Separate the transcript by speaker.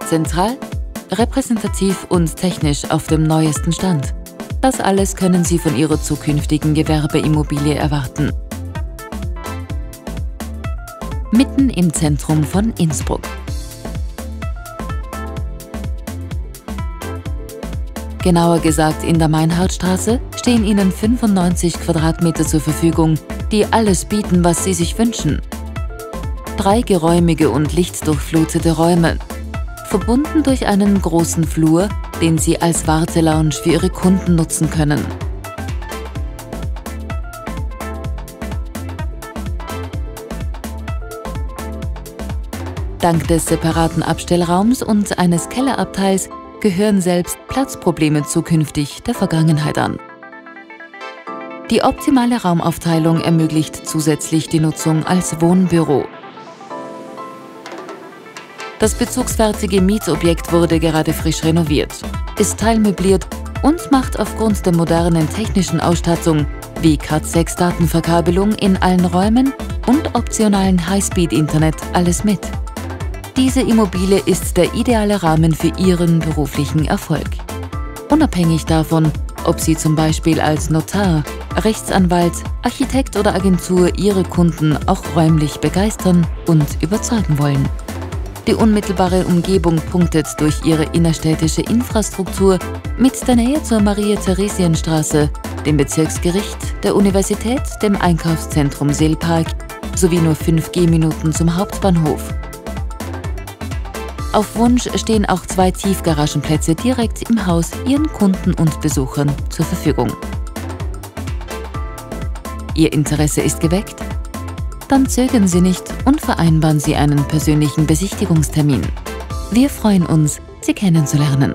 Speaker 1: Zentral, repräsentativ und technisch auf dem neuesten Stand. Das alles können Sie von Ihrer zukünftigen Gewerbeimmobilie erwarten. Mitten im Zentrum von Innsbruck. Genauer gesagt in der Meinhardstraße stehen Ihnen 95 Quadratmeter zur Verfügung, die alles bieten, was Sie sich wünschen. 3 geräumige und lichtdurchflutete Räume, verbunden durch einen großen Flur, den Sie als Wartelounge für Ihre Kunden nutzen können. Dank des separaten Abstellraums und eines Kellerabteils gehören selbst Platzprobleme zukünftig der Vergangenheit an. Die optimale Raumaufteilung ermöglicht zusätzlich die Nutzung als Wohnbüro. Das bezugsfertige Mietobjekt wurde gerade frisch renoviert, ist teilmöbliert und macht aufgrund der modernen technischen Ausstattung wie Cat6-Datenverkabelung in allen Räumen und optionalen Highspeed-Internet alles mit. Diese Immobilie ist der ideale Rahmen für Ihren beruflichen Erfolg. Unabhängig davon, ob Sie zum Beispiel als Notar, Rechtsanwalt, Architekt oder Agentur Ihre Kunden auch räumlich begeistern und überzeugen wollen. Die unmittelbare Umgebung punktet durch ihre innerstädtische Infrastruktur mit der Nähe zur Maria-Theresien-Straße, dem Bezirksgericht, der Universität, dem Einkaufszentrum Seelpark sowie nur 5 Gehminuten zum Hauptbahnhof. Auf Wunsch stehen auch 2 Tiefgaragenplätze direkt im Haus Ihren Kunden und Besuchern zur Verfügung. Ihr Interesse ist geweckt? Dann zögern Sie nicht und vereinbaren Sie einen persönlichen Besichtigungstermin. Wir freuen uns, Sie kennenzulernen.